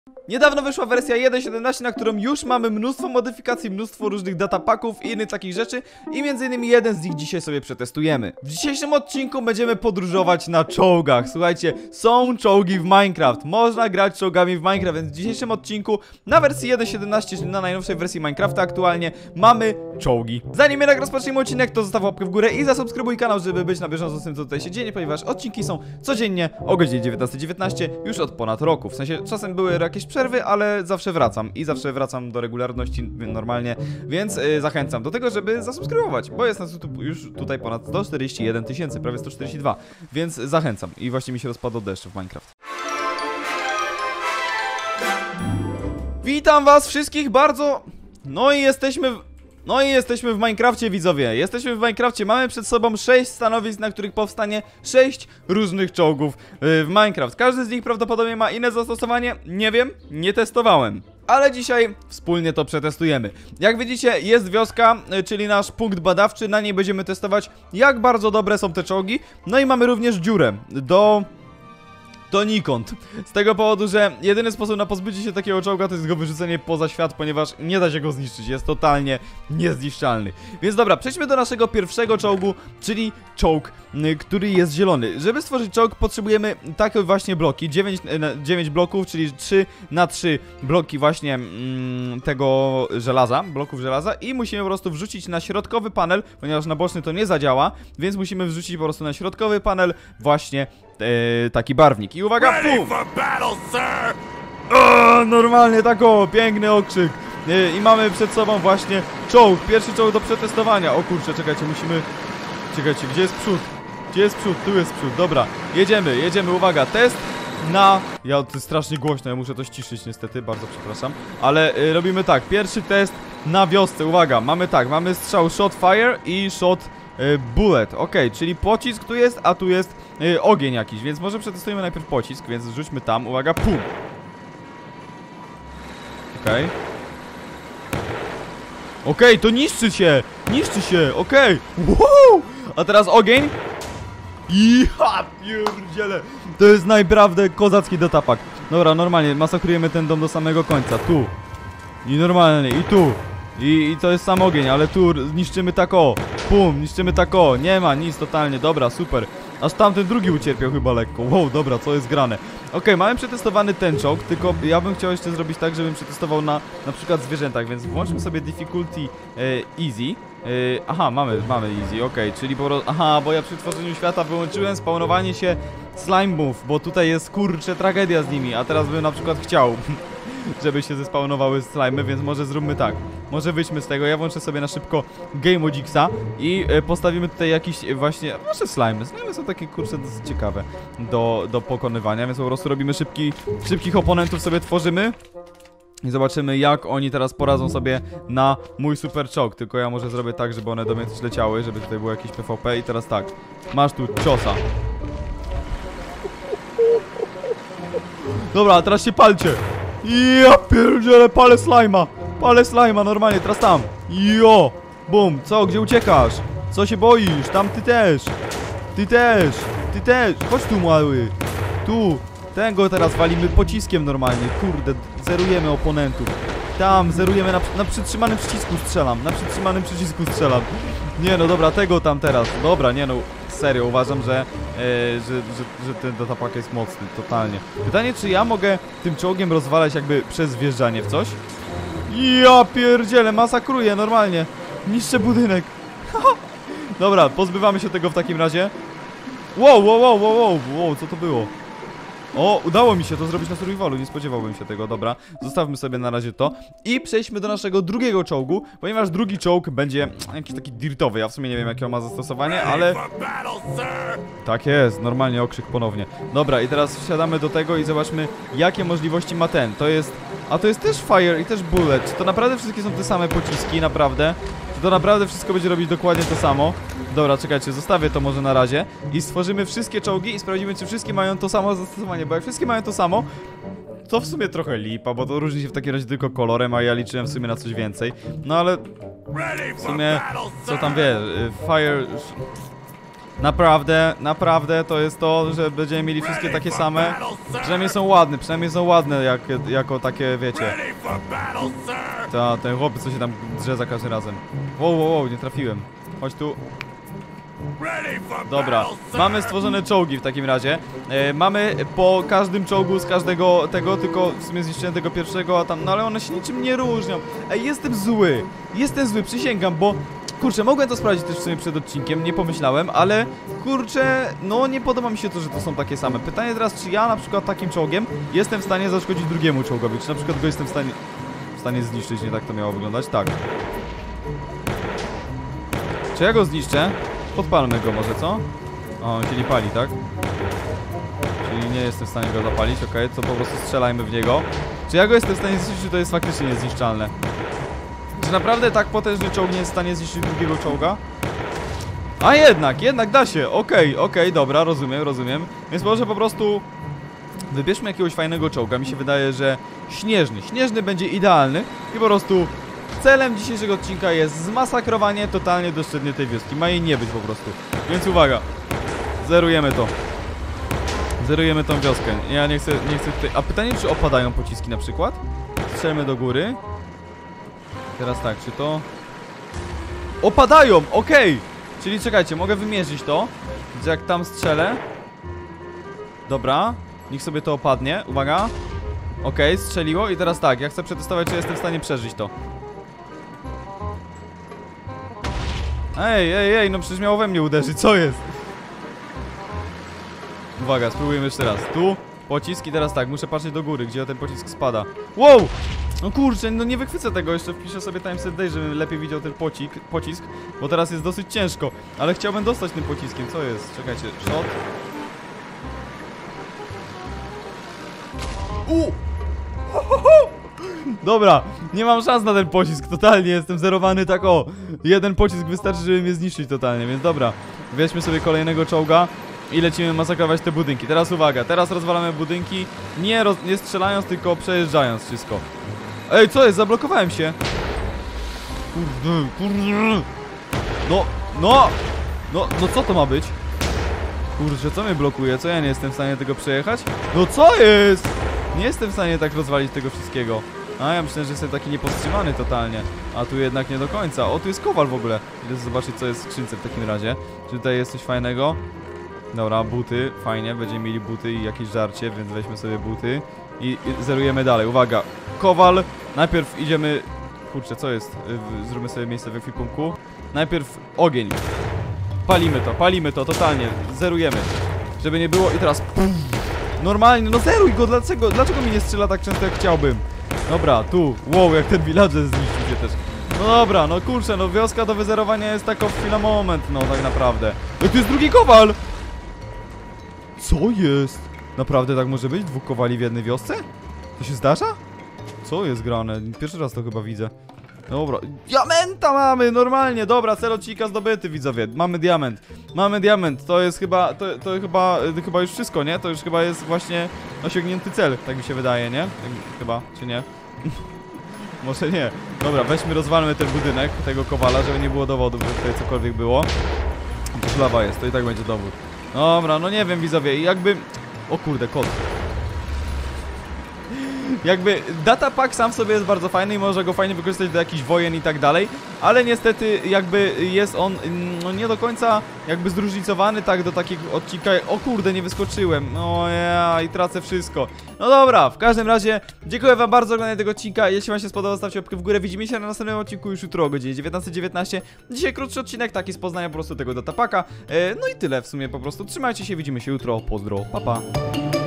Niedawno wyszła wersja 1.17, na którą już mamy mnóstwo modyfikacji, mnóstwo różnych datapaków i innych takich rzeczy i między innymi jeden z nich dzisiaj sobie przetestujemy. W dzisiejszym odcinku będziemy podróżować na czołgach. Słuchajcie, są czołgi w Minecraft, można grać czołgami w Minecraft, więc w dzisiejszym odcinku na wersji 1.17, czyli na najnowszej wersji Minecrafta aktualnie, mamy czołgi. Zanim jednak rozpoczniemy odcinek, to zostaw łapkę w górę i zasubskrybuj kanał, żeby być na bieżąco z tym, co tutaj się dzieje, ponieważ odcinki są codziennie o godzinie 19:19 już od ponad roku. W sensie czasem były jakieś przerwy, ale zawsze wracam i zawsze wracam do regularności normalnie, więc zachęcam do tego, żeby zasubskrybować, bo jest nas już tutaj ponad 141 000, prawie 142, więc zachęcam. I właśnie mi się rozpadł deszcz w Minecraft. Witam was wszystkich bardzo... No i jesteśmy w Minecrafcie, widzowie. Jesteśmy w Minecrafcie, mamy przed sobą 6 stanowisk, na których powstanie 6 różnych czołgów w Minecraft. Każdy z nich prawdopodobnie ma inne zastosowanie, nie wiem, nie testowałem. Ale dzisiaj wspólnie to przetestujemy. Jak widzicie, jest wioska, czyli nasz punkt badawczy, na niej będziemy testować, jak bardzo dobre są te czołgi. No i mamy również dziurę donikąd. Z tego powodu, że jedyny sposób na pozbycie się takiego czołga to jest go wyrzucenie poza świat, ponieważ nie da się go zniszczyć, jest totalnie niezniszczalny. Więc dobra, przejdźmy do naszego pierwszego czołgu, czyli czołg, który jest zielony. Żeby stworzyć czołg, potrzebujemy takie właśnie bloki, 9 bloków, czyli 3 na 3 bloki właśnie tego żelaza, bloków żelaza i musimy po prostu wrzucić na środkowy panel, ponieważ na boczny to nie zadziała, więc musimy wrzucić po prostu na środkowy panel właśnie taki barwnik. I uwaga, pum! Normalnie tako, piękny okrzyk. I mamy przed sobą właśnie czołg, pierwszy czołg do przetestowania. O kurczę, czekajcie, musimy... Czekajcie, gdzie jest przód? Gdzie jest przód? Tu jest przód, dobra. Jedziemy, uwaga, test na... To jest strasznie głośno, ja muszę to ściszyć niestety, bardzo przepraszam. Ale robimy tak, pierwszy test na wiosce, uwaga, mamy strzał shot fire i shot bullet, czyli pocisk tu jest, a tu jest ogień jakiś, więc może przetestujemy najpierw pocisk, więc rzućmy tam, uwaga, pum. Okej, to niszczy się, okej. Wow! A teraz ogień. Ja pierdziele. To jest naprawdę kozacki datapak. Dobra, normalnie masakrujemy ten dom do samego końca, tu. I normalnie, i tu. I to jest sam ogień, ale tu niszczymy tak o. Pum, niszczymy tak o. Nie ma nic totalnie, dobra, super. Aż tamten drugi ucierpiał chyba lekko. Wow, dobra, co jest grane. Mamy przetestowany ten czołg, tylko ja bym chciał jeszcze zrobić tak, żebym przetestował na przykład zwierzętach, więc włączmy sobie difficulty easy. Aha, mamy easy, czyli po prostu... Aha, bo ja przy tworzeniu świata wyłączyłem spawnowanie się slime'ów, bo tutaj jest kurczę tragedia z nimi, a teraz bym na przykład chciał żeby się zespawnowały slimy, więc może zróbmy tak. Może wyjdźmy z tego, ja włączę sobie na szybko GameLogicsa i postawimy tutaj jakiś właśnie, może slimy. Slimy są takie kurczę dosyć ciekawe do pokonywania, więc po prostu robimy szybkich oponentów sobie tworzymy. I zobaczymy, jak oni teraz poradzą sobie na mój super czołg. Tylko ja może zrobię tak, żeby one do mnie też leciały, żeby tutaj było jakieś PvP. I teraz tak, masz tu ciosa. Dobra, a teraz się palcie. Ja pierdzielę, palę slajma normalnie, teraz tam. Jo, bum, co, gdzie uciekasz? Co się boisz? Tam ty też. Chodź tu, mały. Tu, tego teraz walimy pociskiem normalnie. Kurde, zerujemy oponentów. Tam, zerujemy, na przytrzymanym przycisku strzelam. Nie no, dobra, tego tam teraz. Dobra, nie no, serio, uważam, że ten datapak jest mocny, totalnie. Pytanie, czy ja mogę tym czołgiem rozwalać jakby przez wjeżdżanie w coś? Ja pierdzielę, masakruję normalnie. Niszczę budynek. Dobra, pozbywamy się tego w takim razie. Wow, co to było? O, udało mi się to zrobić na survivalu, nie spodziewałbym się tego, dobra. Zostawmy sobie na razie to i przejdźmy do naszego drugiego czołgu, ponieważ drugi czołg będzie jakiś taki dirtowy. Ja w sumie nie wiem, jakie on ma zastosowanie, ale... Tak jest, normalnie okrzyk ponownie. Dobra, i teraz wsiadamy do tego i zobaczmy, jakie możliwości ma ten. To jest też fire i też bullet. Czy to naprawdę wszystkie są te same pociski, naprawdę? Czy to naprawdę wszystko będzie robić dokładnie to samo? Dobra, czekajcie, zostawię to może na razie i stworzymy wszystkie czołgi i sprawdzimy, czy wszystkie mają to samo zastosowanie, bo jak wszystkie mają to samo, to w sumie trochę lipa, bo to różni się w takim razie tylko kolorem, a ja liczyłem w sumie na coś więcej. No ale w sumie, co tam wiesz, fire... Naprawdę to jest to, że będziemy mieli wszystkie takie same. Przynajmniej są ładne jako takie, wiecie. Ten chłopiec, co się tam drze za każdym razem. Wow, nie trafiłem. Chodź tu. Dobra, mamy stworzone czołgi w takim razie. Mamy po każdym czołgu z każdego tego, tylko w sumie zniszczyłem tego pierwszego, a tam, no ale one się niczym nie różnią. Ej, jestem zły, przysięgam, bo kurczę, mogłem to sprawdzić też w sumie przed odcinkiem, nie pomyślałem, ale kurczę, no nie podoba mi się to, że to są takie same. Pytanie teraz, czy ja na przykład takim czołgiem jestem w stanie zaszkodzić drugiemu czołgowi, czy na przykład go jestem w stanie zniszczyć, nie tak to miało wyglądać? Tak. Czy ja go zniszczę? Podpalmy go może, co? O, on się nie pali, tak? Czyli nie jestem w stanie go zapalić, okej, to po prostu strzelajmy w niego. Czy ja go jestem w stanie zniszczyć, czy to jest faktycznie niezniszczalne? Czy naprawdę tak potężny czołg nie jest w stanie zniszczyć drugiego czołga? A jednak da się, okej, dobra, rozumiem. Więc może po prostu wybierzmy jakiegoś fajnego czołga, mi się wydaje, że śnieżny będzie idealny i po prostu celem dzisiejszego odcinka jest zmasakrowanie totalnie doszczętnie tej wioski. Ma jej nie być po prostu. Więc uwaga. Zerujemy to. Zerujemy tą wioskę. Ja nie chcę tutaj... A pytanie, czy opadają pociski na przykład? Strzelmy do góry. Teraz tak, czy to... Opadają! Okej! Czyli czekajcie, mogę wymierzyć to. Więc jak tam strzelę... Dobra. Niech sobie to opadnie. Uwaga. Okej, strzeliło i teraz tak, ja chcę przetestować, czy jestem w stanie przeżyć to. Ej, no przecież miało we mnie uderzyć, co jest? Uwaga, spróbujemy jeszcze raz. Tu, pocisk i teraz tak, muszę patrzeć do góry, gdzie ten pocisk spada. Wow! No kurczę, no nie wychwycę tego, jeszcze wpiszę sobie timeset day, żebym lepiej widział ten pocisk, bo teraz jest dosyć ciężko. Ale chciałbym dostać tym pociskiem, co jest? Czekajcie, shot. Dobra, nie mam szans na ten pocisk, totalnie jestem zerowany tak o. Jeden pocisk wystarczy, żeby mnie zniszczyć totalnie, więc dobra. Weźmy sobie kolejnego czołga i lecimy masakrować te budynki. Teraz uwaga, teraz rozwalamy budynki, nie strzelając, tylko przejeżdżając wszystko. Ej, co jest? Zablokowałem się. Kurde. No co to ma być? Kurczę, co mnie blokuje? Co ja nie jestem w stanie tego przejechać? No co jest? Nie jestem w stanie tak rozwalić tego wszystkiego. A ja myślę, że jestem taki niepowstrzymany totalnie. A tu jednak nie do końca. O, tu jest kowal w ogóle. Idę zobaczyć, co jest w skrzynce w takim razie. Czy tutaj jest coś fajnego? Dobra, buty. Fajnie, będziemy mieli buty i jakieś żarcie, więc weźmy sobie buty. I zerujemy dalej. Uwaga. Kowal. Najpierw idziemy... Kurczę, co jest? Zróbmy sobie miejsce w ekwipunku. Najpierw ogień. Palimy to, totalnie. Zerujemy. Żeby nie było i teraz... Normalnie, no zeruj go, dlaczego mi nie strzela tak często jak chciałbym? Dobra, tu, wow, jak ten villager zniszczył się też. No dobra, no kurczę, no wioska do wyzerowania jest taka chwila moment, no tak naprawdę. No tu jest drugi kowal! Co jest? Naprawdę tak może być? Dwóch kowali w jednej wiosce? To się zdarza? Co jest grane? Pierwszy raz to chyba widzę. Dobra, diamenta mamy, normalnie, dobra, cel odcinka zdobyty, widzowie, mamy diament, to jest chyba, chyba już wszystko, nie? To już chyba jest właśnie osiągnięty cel, tak mi się wydaje, nie? Chyba, czy nie? Może nie. Dobra, weźmy, rozwalmy ten budynek, tego kowala, żeby nie było dowodów, że tutaj cokolwiek było. To szlawa jest, to i tak będzie dowód. Dobra, no nie wiem, widzowie, jakby... O kurde, kot. Jakby datapack sam w sobie jest bardzo fajny i można go fajnie wykorzystać do jakichś wojen i tak dalej, ale niestety jakby jest on no nie do końca jakby zróżnicowany tak do takich odcinka. O kurde, nie wyskoczyłem. No ja i tracę wszystko. No dobra, w każdym razie dziękuję wam bardzo za oglądanie tego odcinka. Jeśli wam się spodobał, zostawcie łapkę w górę. Widzimy się na następnym odcinku już jutro o godzinie 19:19. Dzisiaj krótszy odcinek, taki z poznania po prostu tego datapacka. No i tyle w sumie po prostu. Trzymajcie się, widzimy się jutro. Pozdro, pa pa.